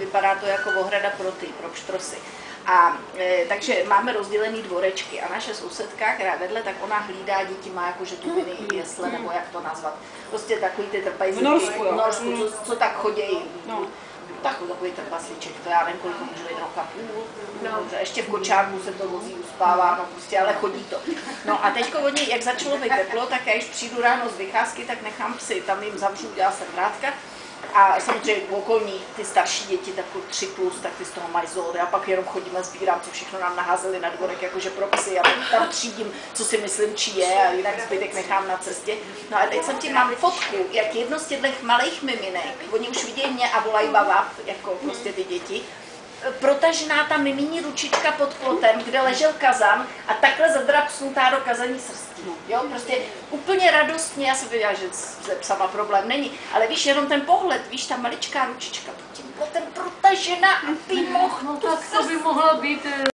vypadá to jako ohrada pro pštrosy. A takže máme rozdělený dvorečky a naše sousedka, která vedle, tak ona hlídá děti, má jakože tu mini jesle, nebo jak to nazvat. Prostě takový ty trpajzlíky, v Norsku, co tak chodějí. No. Takový trpaslíček, to já nevím, kolik může být, roka půl, no, ještě v kočárku se to vozí, uspává, no prostě, ale chodí to. No a teďko oni, jak začalo být teplo, tak já když přijdu ráno z vycházky, tak nechám psy, tam jim zavřu, dělá jsem vrátka. A samozřejmě okolní, ty starší děti, tak 3+, tak ty z toho mají zódy a pak jenom chodíme, sbírám, co všechno nám naházeli na dvorek, jakože pro psy, a tam třídím, co si myslím, či je, a jinak zbytek nechám na cestě. No a teď jsem ti mám fotku, jak jedno z těchto malých miminek, oni už vidějí mě a volají baba, jako prostě ty děti, protažená ta mimíní ručička pod plotem, kde ležel kazan a takhle zadrapsnutá do kazaní srstí. Jo, prostě úplně radostně, já jsem věděla, že se psama problém není, ale víš, jenom ten pohled, víš, ta maličká ručička pod tím plotem protažená a ty mohl. No tak to by mohla být